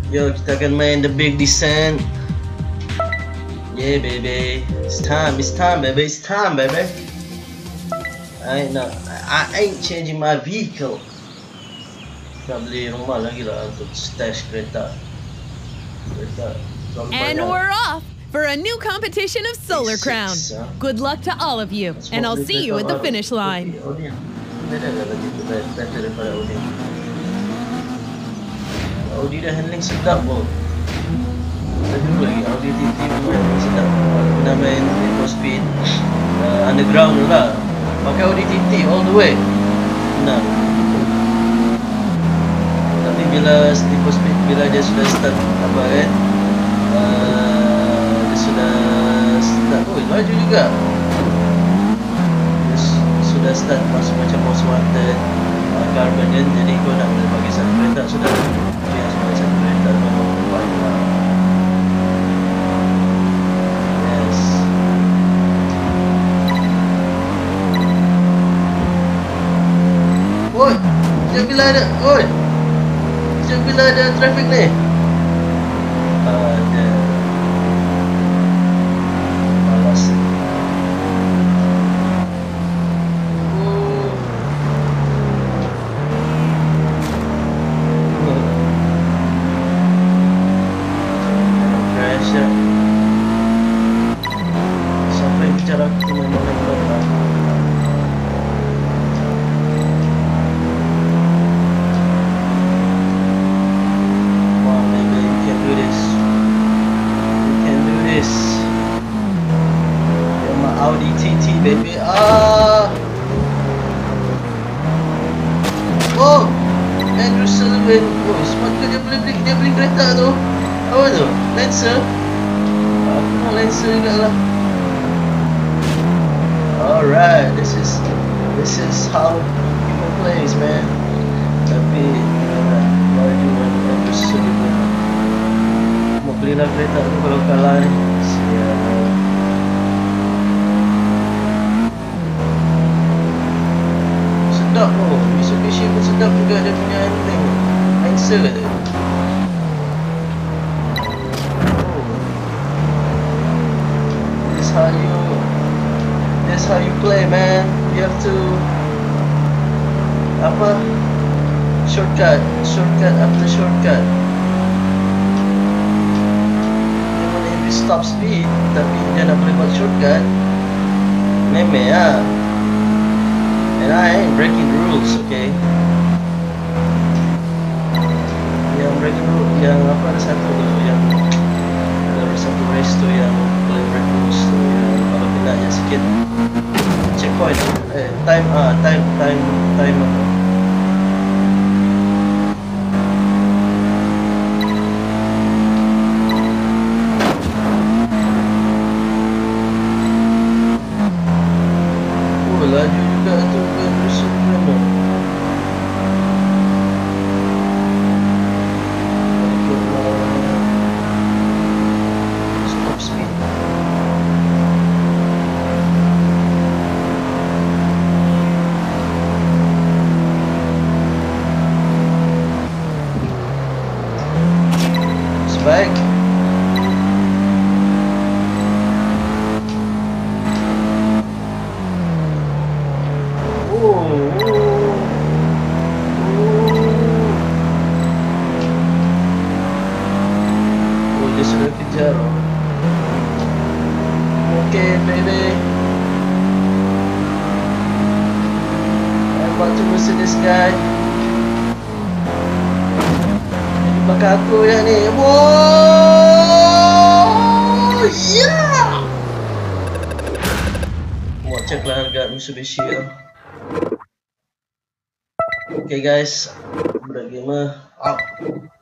Yo, kita akan main The Big Descent. Yeah, baby. It's time, baby. It's time, baby. I ain't changing my vehicle. Nak beli rumah lagi lah untuk stash kereta. And we're off for a new competition of Solar Crown. Good luck to all of you, and I'll see you at the finish line. Audi dah handling sedap pun. Tadi dulu lagi Audi TT punya handling sedap. Kita main Need for Speed Underground lah. Pakai Audi TT all the way. Nah. Tapi bila Need for Speed, bila dia sudah start apa kan, dia sudah start, laju juga. Dia sudah start masuk macam Most Wanted, Carbon, jadi kau nak boleh bagi satu kereta sudah. Dia sudah satu kereta memang baik lah. Yes. Oi, sejak bila ada? Oi, sejak bila ada traffic ni? Ada. Malas. Sampai bicara aku memang berat. Audi TT, baby. Oh, Andrew Sullivan. Oh, semakin dia beli kereta tu. Apa tu? Lancer. Aku mau Lancer juga lah. Alright, this is how people plays, man. Tapi baju Andrew Sullivan. Mau belilah kereta tu kalau kalah ni. Sial. Sedap loh, Mitsubishi pun sedap juga dia punya handling. Lancer tu. That's how you play, man. You have to shortcut after shortcut. Dia boleh increase top speed, tapi dia nak boleh buat shortcut. Meme lah. And I ain't breaking the rules, okay? Yang breaking rule, yang ada satu tu, yang ada satu race tu yang boleh break rules tu, yang kalau kena je sikit checkpoint, time apa? Laju juga tu kan rusuh mana? Stop speed. Sebaik. Dia sudah kejar. Okay, baby. I'm about to lose this guy. Ini bakal aku ya ni. Wow, yeah. Mau cek lah harga Mitsubishi ya. Okay guys, break game out.